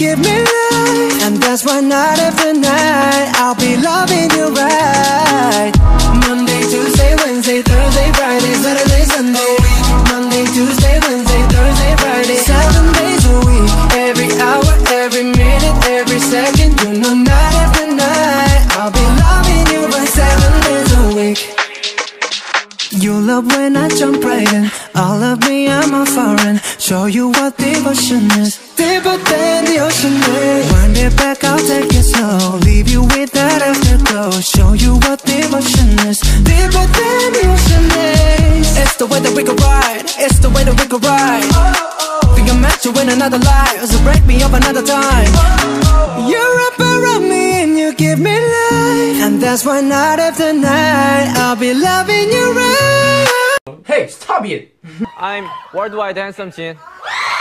give me life, and that's why night after night I'll be loving you right. Monday, Tuesday, Wednesday, Thursday, Friday, Saturday, Sunday. Monday, Tuesday, Wednesday, Thursday, Friday, 7 days a week. Every hour, every minute, every second, you know night after night I'll be loving you by 7 days a week. You love when I jump right in. All of me, I'm a foreign. Show you what devotion is. Deeper than the ocean is. Wind it back, I'll take it slow. Leave you with that afterglow. Show you what devotion is. Deeper than the ocean is. It's the way that we could ride. It's the way that we could ride. Think I met you in another life, so break me up another time. You wrap around me and you give me life, and that's why night after night I'll be loving you right. Hey, stop it! I'm worldwide handsome Jin.